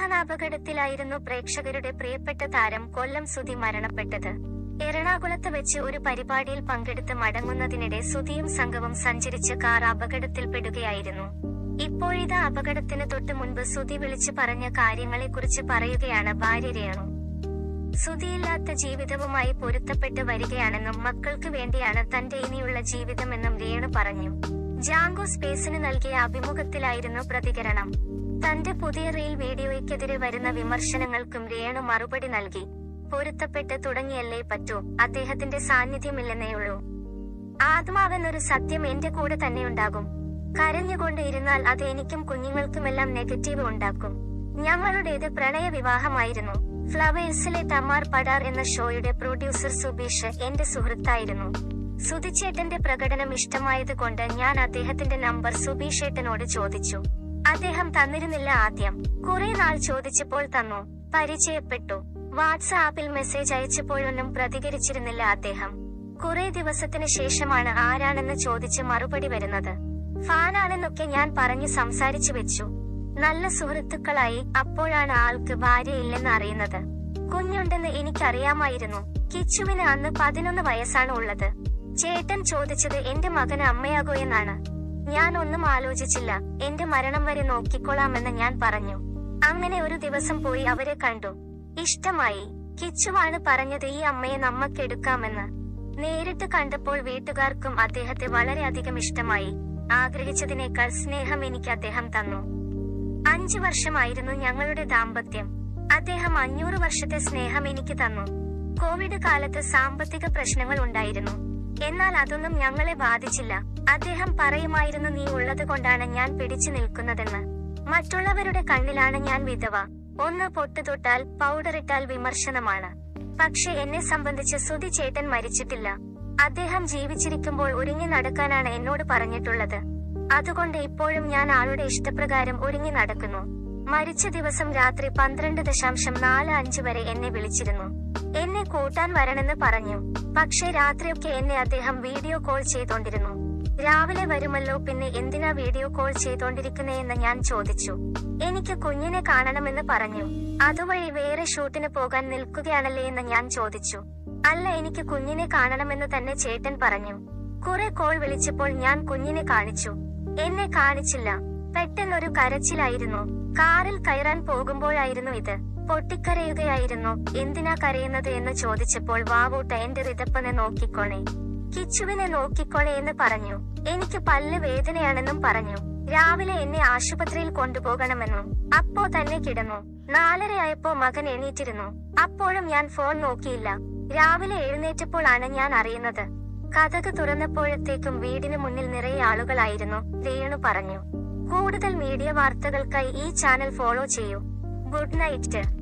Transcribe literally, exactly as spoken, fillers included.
വാഹനാപകടത്തിലായിരുന്നു പ്രേക്ഷകരുടെ പ്രിയപ്പെട്ട താരം കൊല്ലം സുധി മരണപ്പെട്ടത്. എറണാകുളത്ത് വെച്ച് ഒരു പരിപാടിയിൽ പങ്കെടുത്ത് മടങ്ങുന്നതിനിടെ സുധിയും സംഘവും സഞ്ചരിച്ച കാർ അപകടത്തിൽപ്പെടുകയായിരുന്നു. ഇപ്പോഴിതാ അപകടത്തിന് തൊട്ടു മുൻപ് സുധി വിളിച്ചു പറഞ്ഞ കാര്യങ്ങളെക്കുറിച്ച് പറയുകയാണ് ഭാര്യ രേണു. സുധിയില്ലാത്ത ജീവിതവുമായി പൊരുത്തപ്പെട്ട് വരികയാണെന്നും മക്കൾക്ക് വേണ്ടിയാണ് തന്റെ ഇനിയുള്ള ജീവിതമെന്നും രേണു പറഞ്ഞു. ജാങ്കോ സ്പേസിന് നൽകിയ അഭിമുഖത്തിലായിരുന്നു പ്രതികരണം. തന്റെ പുതിയ റീൽ വീഡിയോയ്ക്കെതിരെ വരുന്ന വിമർശനങ്ങൾക്കും രേണു മറുപടി നൽകി. പൊരുത്തപ്പെട്ട് തുടങ്ങിയല്ലേ പറ്റൂ, അദ്ദേഹത്തിന്റെ സാന്നിധ്യമില്ലെന്നേയുള്ളൂ. ആത്മാവെന്നൊരു സത്യം എന്റെ കൂടെ തന്നെയുണ്ടാകും. കരഞ്ഞുകൊണ്ട് ഇരുന്നാൽ അത് എനിക്കും കുഞ്ഞുങ്ങൾക്കുമെല്ലാം നെഗറ്റീവ് ഉണ്ടാക്കും. ഞങ്ങളുടേത് പ്രണയ വിവാഹമായിരുന്നു. ഫ്ലവേഴ്സിലെ തമാർ പടാർ എന്ന ഷോയുടെ പ്രൊഡ്യൂസർ സുബീഷ് എന്റെ സുഹൃത്തായിരുന്നു. സുധിച്ചേട്ടന്റെ പ്രകടനം ഇഷ്ടമായത് കൊണ്ട് ഞാൻ അദ്ദേഹത്തിന്റെ നമ്പർ സുബീഷേട്ടനോട് ചോദിച്ചു. അദ്ദേഹം തന്നിരുന്നില്ല. ആദ്യം കുറെ നാൾ ചോദിച്ചപ്പോൾ തന്നു. പരിചയപ്പെട്ടു. വാട്സാപ്പിൽ മെസ്സേജ് അയച്ചപ്പോഴൊന്നും പ്രതികരിച്ചിരുന്നില്ല അദ്ദേഹം. കുറെ ദിവസത്തിന് ശേഷമാണ് ആരാണെന്ന് ചോദിച്ച് മറുപടി വരുന്നത്. ഫാനാണെന്നൊക്കെ ഞാൻ പറഞ്ഞ് സംസാരിച്ചു വെച്ചു. നല്ല സുഹൃത്തുക്കളായി. അപ്പോഴാണ് ആൾക്ക് ഭാര്യയില്ലെന്ന് അറിയുന്നത്. കുഞ്ഞുണ്ടെന്ന് എനിക്കറിയാമായിരുന്നു. കിച്ചുവിന് അന്ന് പതിനൊന്ന് വയസ്സാണ് ഉള്ളത്. ചേട്ടൻ ചോദിച്ചത് എന്റെ മകന് അമ്മയാകോ എന്നാണ്. ഞാൻ ഒന്നും ആലോചിച്ചില്ല. എന്റെ മരണം വരെ നോക്കിക്കൊള്ളാമെന്ന് ഞാൻ പറഞ്ഞു. അങ്ങനെ ഒരു ദിവസം പോയി അവരെ കണ്ടു. ഇഷ്ടമായി. കിച്ചുവാണ് പറഞ്ഞത് ഈ അമ്മയെ നമ്മക്കെടുക്കാമെന്ന്. നേരിട്ട് കണ്ടപ്പോൾ വീട്ടുകാർക്കും അദ്ദേഹത്തെ വളരെയധികം ഇഷ്ടമായി. ആഗ്രഹിച്ചതിനേക്കാൾ സ്നേഹം എനിക്ക് അദ്ദേഹം തന്നു. അഞ്ചു വർഷമായിരുന്നു ഞങ്ങളുടെ ദാമ്പത്യം. അദ്ദേഹം അഞ്ഞൂറ് വർഷത്തെ സ്നേഹം എനിക്ക് തന്നു. കോവിഡ് കാലത്ത് സാമ്പത്തിക പ്രശ്നങ്ങൾ ഉണ്ടായിരുന്നു. എന്നാൽ അതൊന്നും ഞങ്ങളെ ബാധിച്ചില്ല. അദ്ദേഹം പറയുമായിരുന്നു, നീ ഉള്ളത് കൊണ്ടാണ് ഞാൻ പിടിച്ചു നിൽക്കുന്നതെന്ന്. മറ്റുള്ളവരുടെ കണ്ണിലാണ് ഞാൻ വിധവ. ഒന്ന് പൊട്ടു തൊട്ടാൽ പൗഡറിട്ടാൽ വിമർശനമാണ്. പക്ഷെ എന്നെ സംബന്ധിച്ച് സുധി ചേട്ടൻ മരിച്ചിട്ടില്ല. അദ്ദേഹം ജീവിച്ചിരിക്കുമ്പോൾ ഒരുങ്ങി നടക്കാനാണ് എന്നോട് പറഞ്ഞിട്ടുള്ളത്. അതുകൊണ്ട് ഇപ്പോഴും ഞാൻ ആളുടെ ഇഷ്ടപ്രകാരം ഒരുങ്ങി നടക്കുന്നു. മരിച്ച ദിവസം രാത്രി പന്ത്രണ്ട് ദശാംശം നാല് അഞ്ച് വരെ എന്നെ വിളിച്ചിരുന്നു. എന്നെ കൂട്ടാൻ വരണമെന്ന് പറഞ്ഞു. പക്ഷേ രാത്രിയൊക്കെ എന്നെ അദ്ദേഹം വീഡിയോ കോൾ ചെയ്തോണ്ടിരുന്നു. രാവിലെ വരുമല്ലോ, പിന്നെ എന്തിനാ വീഡിയോ കോൾ ചെയ്തോണ്ടിരിക്കുന്നേയെന്ന് ഞാൻ ചോദിച്ചു. എനിക്ക് കുഞ്ഞിനെ കാണണമെന്ന് പറഞ്ഞു. അതുവഴി വേറെ ഷൂട്ടിന് പോകാൻ നിൽക്കുകയാണല്ലേ എന്ന് ഞാൻ ചോദിച്ചു. അല്ല, എനിക്ക് കുഞ്ഞിനെ കാണണമെന്ന് തന്നെ ചേട്ടൻ പറഞ്ഞു. കുറെ കോൾ വിളിച്ചപ്പോൾ ഞാൻ കുഞ്ഞിനെ കാണിച്ചു. എന്നെ കാണിച്ചില്ല. പെട്ടെന്നൊരു കരച്ചിലായിരുന്നു. കാറിൽ കയറാൻ പോകുമ്പോഴായിരുന്നു ഇത്. പൊട്ടിക്കരയുകയായിരുന്നു. എന്തിനാ കരയുന്നത് എന്ന് ചോദിച്ചപ്പോൾ വാവൂട്ട എന്റെ റിതപ്പനെ നോക്കിക്കോണേ, കിച്ചുവിനെ നോക്കിക്കോണേ എന്ന് പറഞ്ഞു. എനിക്ക് പല്ല് വേദനയാണെന്നും പറഞ്ഞു. രാവിലെ എന്നെ ആശുപത്രിയിൽ കൊണ്ടുപോകണമെന്നും. അപ്പോ തന്നെ കിടന്നു. നാലരയായപ്പോ മകൻ എണീറ്റിരുന്നു. അപ്പോഴും ഞാൻ ഫോൺ നോക്കിയില്ല. രാവിലെ എഴുന്നേറ്റപ്പോൾ ആണ് ഞാൻ അറിയുന്നത്. കതക് തുറന്നപ്പോഴത്തേക്കും വീടിന് മുന്നിൽ നിറയെ ആളുകളായിരുന്നു, രേണു പറഞ്ഞു. കൂടുതൽ മീഡിയ വാർത്തകൾക്കായി ഈ ചാനൽ ഫോളോ ചെയ്യൂ. Good night.